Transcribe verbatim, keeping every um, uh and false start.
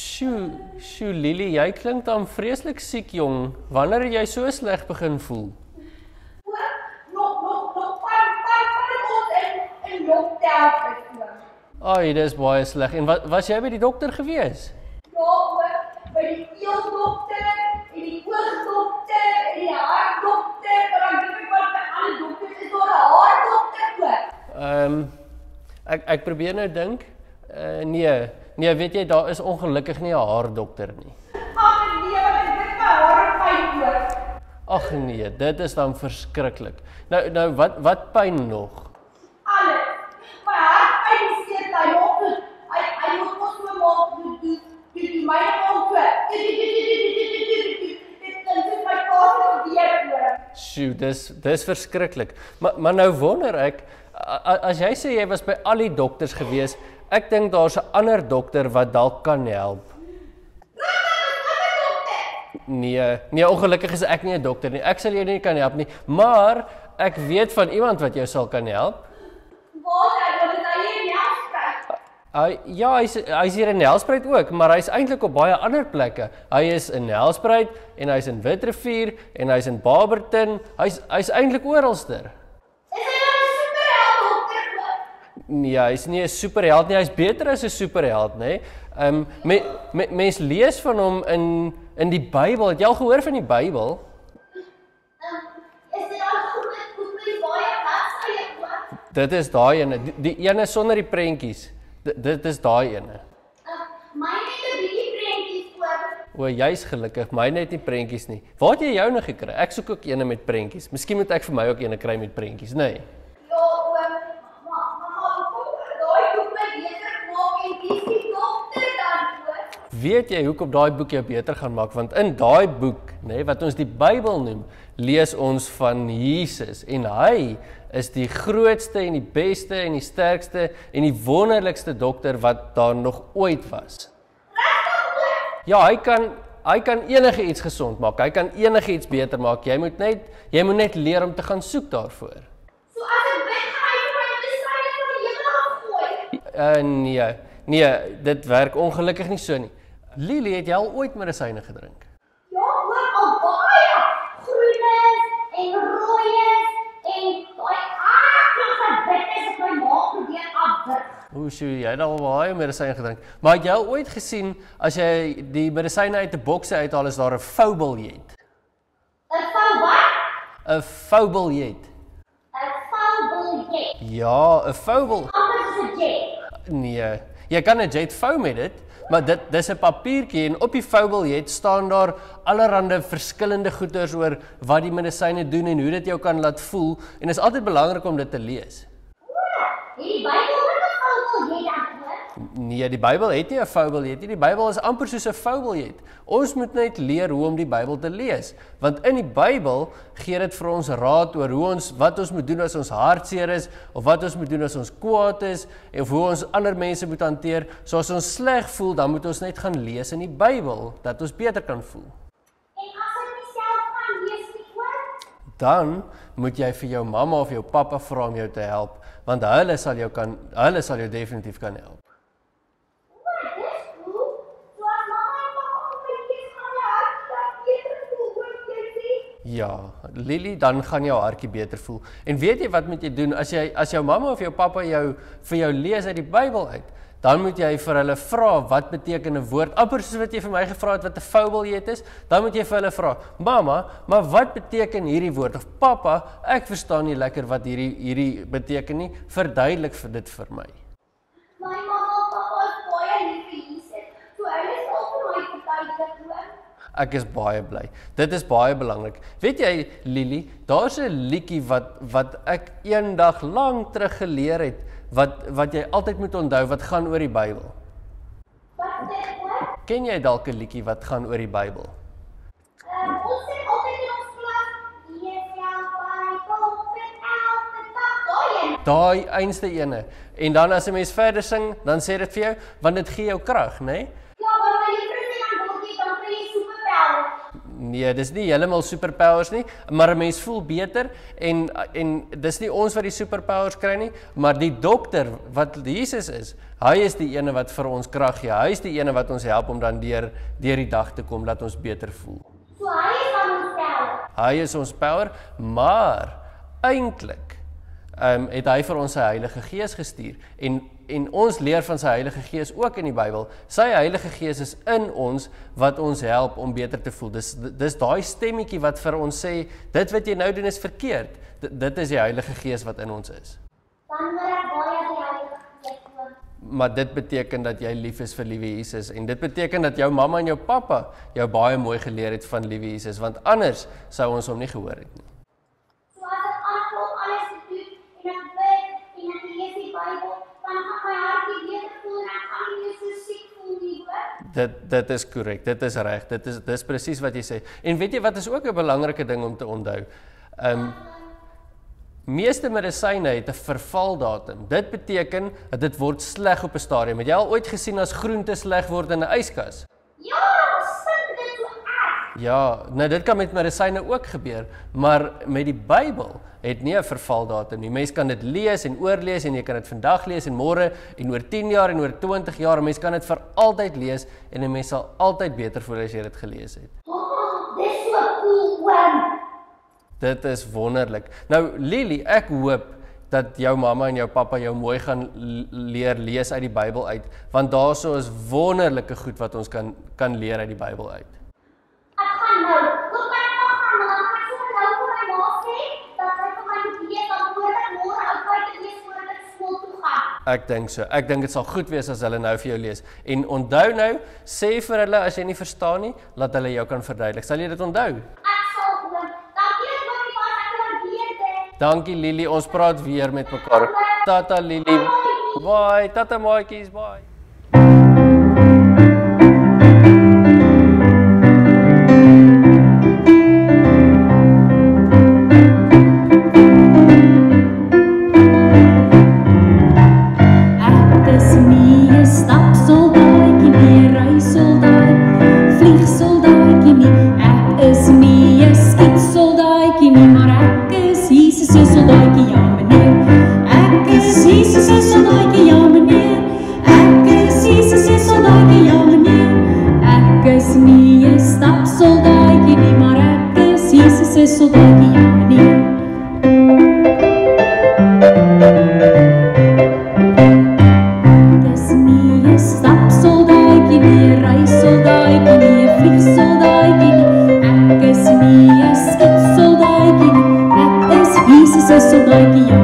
Sjoe, sjoe Lily, jy klink dan vreeslik siek jong. Wanneer het jy so sleg begin voel? Nog, nog, nog, paar, paar, paar ons in, in lockdown is. Ai, dis baie sleg. En wat, was jy by die dokter gewees? Ja, hoor, by die keeldokter, en die oogdokter, en die haardokter, maar dan weet ek wat by alle dokters is daar 'n haardokter ook. Ehm, um, ek, ek probeer nou dink. Uh, nee, nee, weet jy, daar is ongelukkig nie 'n haardokter nie. Ag nee, want ek weet my hare pyn ook. Ag nee, dit is dan verskriklik. Nou, nou wat, wat pyn nog? Alles. My hart pyn seer my hoofd. Hy hy moet mos so maak die die die my hoofd. Dit kan sit my kos weer hoor. Sjoe, dis dis verskriklik. Maar maar nou wonder ek, as jy sê jy was by al die dokters gewees, ek dink daar's 'n ander dokter wat dalk kan help. Nee, nee, ongelukkig is ek nie 'n dokter nie. Ek sal jou nie kan help nie, maar ek weet van iemand wat jou sal kan help. Waar hy wil hy hier in Nelspruit. Hy ja, hy's hy's hier in Nelspruit ook, maar hy's eintlik op baie ander plekke. Hy is in Nelspruit en hy's in Witrifuur en hy's in Barberton. Hy's hy's eintlik oralster. Is hy dan 'n superheld dokter? Nee, hy's nie 'n superheld nie, hy's beter as 'n superheld, nê? Ehm um, me, me, mens lees van hom in in die Bybel. Het jy al gehoor van die Bybel? Is dit al goed goed met baie bladsye ook? Dit is daai ene, die, die ene sonder die prentjies. D dit is daai ene. Myne het 'n bietjie prentjies ook. O, jy's gelukkig, myne het nie prentjies nie. Waar het jy joune gekry? Ek soek ook ene met prentjies. Miskien moet ek vir my ook ene kry met prentjies, nê? Nee. Ja, oom, maar maar kom daai boek my beter maak en dis die dokter dan ook. Weet jy hoekom daai boek jou beter gaan maak? Want in daai boek, nê, nee, wat ons die Bybel noem, lees ons van Jesus en hy is die grootste en die beste en die sterkste en die wonderlikste dokter wat daar nog ooit was. Ja, hy kan hy kan enige iets gesond maak. Hy kan enige iets beter maak. Jy moet net jy moet net leer om te gaan soek daarvoor. So as ek weggaan vir my medisyne van die hemel afgooi. Uh nee, nee, dit werk ongelukkig nie so nie. Lily, het jy al ooit medisyne gedrink? Ja, hoor al baie groenes en rooies en daai aardige bittes op my maag probeer afdruk. Hoe sou jy het al baie medisyne gedrink? Maar het jy al ooit gesien as jy die medisyne uit 'n boksie uithaal, is daar 'n foubiljet? 'n Vou wat? 'n Foubiljet. 'n Foubiljet. Ja, 'n foubel. Anders is 'n jet. Nee, jy kan 'n jet vou met dit, maar dit dis 'n papiertjie en op die foubiljet staan daar allerlei verskillende goeders oor wat die medisyne doen en hoe dit jou kan laat voel en dit is altyd belangrik om dit te lees. Die Bybel het 'n Foubiljet dan hoor. Nee, die Bybel het nie 'n foubiljet nie. Die Bybel is amper soos 'n foubiljet. Ons moet net leer hoe om die Bybel te lees, want in die Bybel gee dit vir ons raad oor hoe ons wat ons moet doen as ons hartseer is of wat ons moet doen as ons kwaad is of hoe ons ander mense moet hanteer. So as ons sleg voel, dan moet ons net gaan lees in die Bybel dat ons beter kan voel. En as ek nie self kan lees nie hoor, Dan moet jy vir jou mamma of jou pappa vra om jou te help, want hulle sal jou kan hulle sal jou definitief kan help. hoor, dis goed. So as mamma en pappa my lees gaan my hart dat beter voel, hoor jy sê? Ja, Lily, dan gaan jou hartjie beter voel. En weet jy wat moet jy doen as jy as jou mamma of jou pappa jou vir jou lees uit die Bybel uit? Dan moet jy vir hulle vra wat beteken 'n woord. Amper soos wat jy vir my gevra het wat 'n foubiljet is, dan moet jy vir hulle vra: "Mamma, maar wat beteken hierdie woord?" Of "Pappa, ek verstaan nie lekker wat hierdie hierdie beteken nie. Verduidelik vir dit vir my." My mamma en pappa is baie lief vir Jesus. So hulle sal vir my verduidelik hoor. Ek is baie bly. Dit is baie belangrik. Weet jy, Lily, daar's 'n liedjie wat wat ek eendag lank terug geleer het, wat wat jy altyd moet onthou wat gaan oor die Bybel. Wat sê ek hoor? Ken jy dalk 'n liedjie wat gaan oor die Bybel? Um, ons sê altyd in ons klas, lees jou Bybel vir elke dag. Daai een. Daai einste ene. En dan as 'n mens verder sing, dan sê dit vir jou, want dit gee jou krag, né? Nee? Ja, maar my juffrou sê dan word jy dan kry jy superpowers. Nee, dis nie heeltemal superpowers nie, maar 'n mens voel beter en en dis nie ons wat die superpowers kry nie, maar die dokter wat Jesus is, hy is die ene wat vir ons krag gee. Hy is die ene wat ons help om dan deur deur die dag te kom, laat ons beter voel. So hy is aan ons power. Hy is ons power, maar eintlik um, het hy vir ons sy Heilige Gees gestuur en en ons leer van sy Heilige Gees ook in die Bybel. Sy Heilige Gees is in ons wat ons help om beter te voel. Dis dis daai stemmetjie wat vir ons sê dit wat jy nou doen is verkeerd. D dit is die Heilige Gees wat in ons is. Dan moet ek baie die Heilige Gees hoor. Maar dit beteken dat jy lief is vir liewe Jesus en dit beteken dat jou mamma en jou pappa jou baie mooi geleer het van liewe Jesus, want anders sou ons hom nie gehoor het nie. So as ek aanvol alles te doen en ek bid en ek lees die Bybel, dan gaan my hartjie beter voel en ek gaan nie meer so siek voel nie, hoor. Dit dit is korrek, dit is reg, dit is dis presies wat jy sê. En weet jy wat is ook 'n belangrike ding om te onthou? Um meeste medisyne het 'n vervaldatum. Dit beteken dat dit word sleg op 'n stadium. Het jy al ooit gesien as groente sleg word in 'n yskas? Ja, sit dit so erg. Ja, nou dit kan met medisyne ook gebeur, maar met die Bybel het nie 'n vervaldatum nie. Mens kan dit lees en oorlees en jy kan dit vandag lees en môre en oor tien jaar en oor twintig jaar. Mens kan dit vir altyd lees en 'n mens sal altyd beter voel as jy dit gelees het. Oh, dis so cool one. Dit is wonderlik. Nou Lily, ek hoop dat jou mamma en jou pappa jou mooi gaan leer lees uit die Bybel uit, want daarso is wonderlike goed wat ons kan kan leer uit die Bybel uit. Ek gaan nou. Kom my ma gaan, maar dan gaan ek sommer nou vir my ma sê dat sy vir my moet lees, dan moet ek môre uit te lees voordat ek skool toe gaan. Ek dink so. Ek dink dit sal goed wees as hulle nou vir jou lees. En onthou nou, sê vir hulle as jy nie verstaan nie, laat hulle jou kan verduidelik. Sal jy dit onthou? Ek sal hoor. Dankie dat jy my ek waardeer dit. Dankie Lily, ons praat weer met mekaar. Tata Lily. Bye, tata maatjies, bye. Like